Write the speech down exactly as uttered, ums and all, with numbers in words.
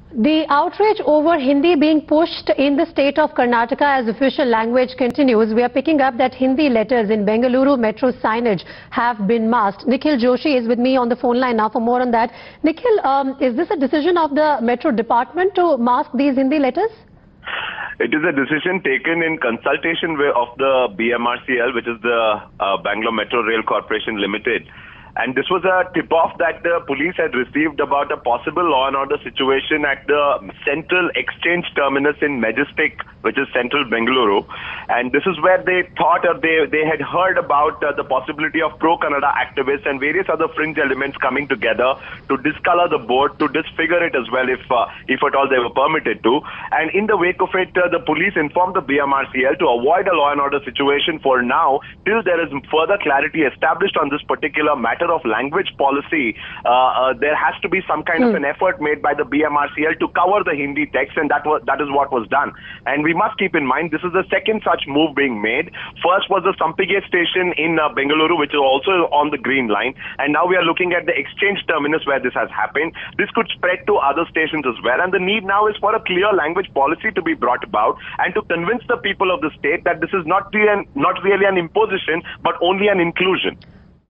The outrage over Hindi being pushed in the state of Karnataka as official language continues. We are picking up that Hindi letters in Bengaluru Metro signage have been masked. Nikhil Joshi is with me on the phone line now for more on that. Nikhil, um, is this a decision of the Metro department to mask these Hindi letters? It is a decision taken in consultation of the B M R C L, which is the uh, Bangalore Metro Rail Corporation Limited. And this was a tip-off that the police had received about a possible law and order situation at the central exchange terminus in Majestic, which is central Bengaluru. And this is where they thought or they, they had heard about uh, the possibility of pro-Kannada activists and various other fringe elements coming together to discolor the board, to disfigure it as well if, uh, if at all they were permitted to. And in the wake of it, uh, the police informed the B M R C L to avoid a law and order situation for now, till there is further clarity established on this particular matter of language policy. Uh, uh, there has to be some kind mm. of an effort made by the B M R C L to cover the Hindi text, and that was that is what was done. And we must keep in mind this is the second such move being made. First was the Kempegowda station in uh, Bengaluru, which is also on the green line, and now we are looking at the exchange terminus where this has happened. This could spread to other stations as well, and the need now is for a clear language policy to be brought about and to convince the people of the state that this is not really an, not really an imposition but only an inclusion.